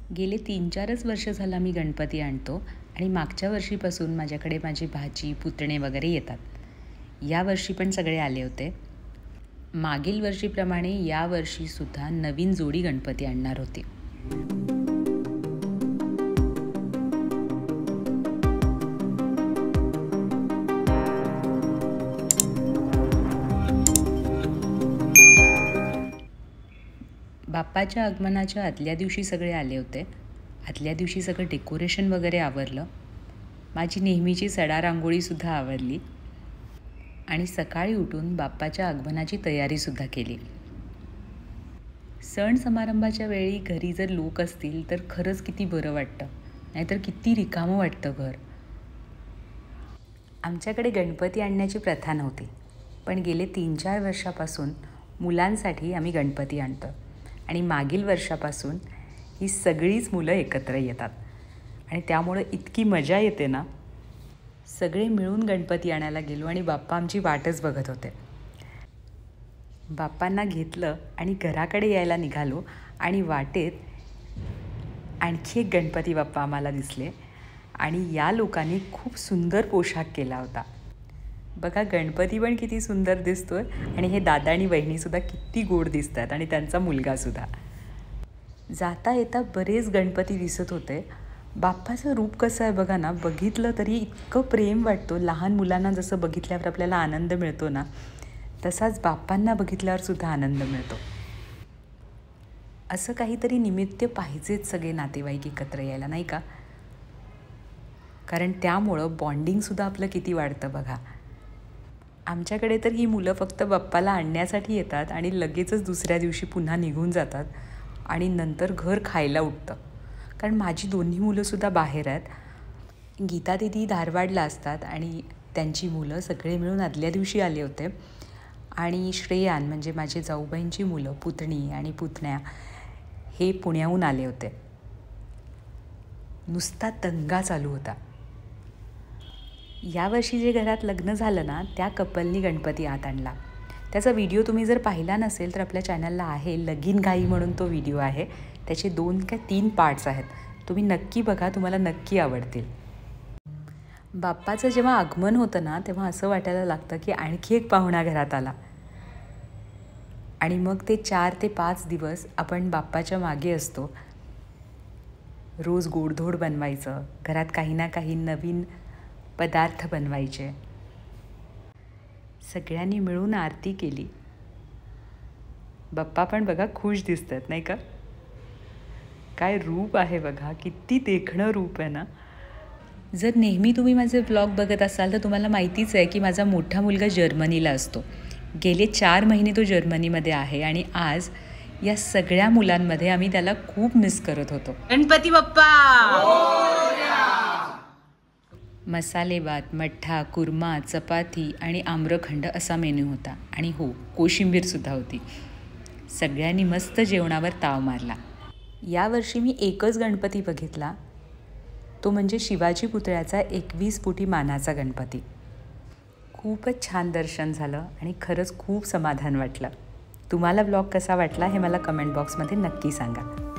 गेले 3-4च वर्ष झालं मी गणपती आणतो आणि मागच्या वर्षीपासून माझ्याकडे माझी भाची, पुतणे वगैरे येतात. यावर्षी पण सगळे आले होते. मागील वर्षीप्रमाणे यावर्षीसुद्धा नवीन जोडी गणपती आणणार होते. बाप्पाच्या आगमनाच्या आदल्या दिवशी सगळे आले होते. आदल्या दिवशी सगळं डेकोरेशन वगैरे आवरलं. माझी नेहमीची सडा रांगोळीसुद्धा आवरली आणि सकाळी उठून बाप्पाच्या आगमनाची तयारीसुद्धा केली. सण समारंभाच्या वेळी घरी जर लोक असतील तर खरंच किती बरं वाटतं, नाहीतर किती रिकामं वाटतं घर. आमच्याकडे गणपती आणण्याची प्रथा नव्हती, पण गेले 3-4 वर्षापासून मुलांसाठी आम्ही गणपती आणतो आणि मागील वर्षापासून ही सगळीच मुलं एकत्र येतात आणि त्यामुळं इतकी मजा येते ना. सगळे मिळून गणपती आणायला गेलो आणि बाप्पा आमची वाटच बघत होते. बाप्पांना घेतलं आणि घराकडे यायला निघालो आणि वाटेत आणखी एक गणपती बाप्पा आम्हाला दिसले आणि या लोकांनी खूप सुंदर पोशाख केला होता. बघा, गणपती पण किती सुंदर दिसतोय आणि हे दादा आणि वहिनीसुद्धा किती गोड दिसतात आणि त्यांचा मुलगासुद्धा. जाता येता बरेच गणपती दिसत होते. बाप्पाचं रूप कसं आहे बघा ना, बघितलं तरी इतकं प्रेम वाटतो. लहान मुलांना जसं बघितल्यावर आपल्याला आनंद मिळतो ना, तसाच बाप्पांना बघितल्यावर सुद्धा आनंद मिळतो. असं काहीतरी निमित्त पाहिजेच सगळे नातेवाईक एकत्र यायला, नाही का? कारण त्यामुळं बॉन्डिंगसुद्धा आपलं किती वाढतं बघा. आमच्याकडे तर ही मुलं फक्त बाप्पाला आणण्यासाठी येतात आणि लगेचच दुसऱ्या दिवशी पुन्हा निघून जातात आणि नंतर घर खायला उठतं. कारण माझी दोन्ही मुलंसुद्धा बाहेर आहेत. गीता दीदी धारवाडला असतात आणि त्यांची मुलं सगळे मिळून आदल्या दिवशी आले होते आणि श्रेयान म्हणजे माझे जाऊबाईंची मुलं, पुतणी आणि पुतण्या, हे पुण्याहून आले होते. नुसता दंगा चालू होता. यावर्षी जे घरात लग्न झालं ना, त्या कपलनी गणपती आत आणला. त्याचा व्हिडिओ तुम्ही जर पाहिला नसेल तर आपल्या चॅनलला आहे, लगीन घाई म्हणून तो व्हिडिओ आहे. त्याचे 2 का 3 पार्ट्स आहेत. तुम्ही नक्की बघा, तुम्हाला नक्की आवडतील. बाप्पाचं जेव्हा आगमन होतं ना, तेव्हा असं वाटायला लागतं की आणखी एक पाहुणा घरात आला. आणि मग ते 4 ते 5 दिवस आपण बाप्पाच्या मागे असतो. रोज गोडधोड बनवायचं, घरात काही ना काही नवीन पदार्थ बनवायचे. सगळ्यांनी मिळून आरती केली. बाप्पा पण बघा खुश दिसतात, नाही का? काय रूप आहे बघा, किती देखणं रूप आहे ना. जर नेहमी तुम्ही माझे व्लॉग बघत असाल तर तुम्हाला माहितीच आहे की माझा मोठा मुलगा जर्मनीला असतो. गेले 4 महिने तो जर्मनीमध्ये आहे आणि आज या सगळ्या मुलांमध्ये आम्ही त्याला खूप मिस करत होतो. गणपती बाप्पा! मसाले भात, मठ्ठा, कुर्मा, चपाती आणि आम्रखंड असा मेनू होता आणि हो, कोशिंबीरसुद्धा होती. सगळ्यांनी मस्त जेवणावर ताव मारला. यावर्षी मी एकच गणपती बघितला, तो म्हणजे शिवाजी पुतळ्याचा 21 फुटी मानाचा गणपती. खूपच छान दर्शन झालं आणि खरंच खूप समाधान वाटलं. तुम्हाला ब्लॉग कसा वाटला हे मला कमेंट बॉक्समध्ये नक्की सांगा.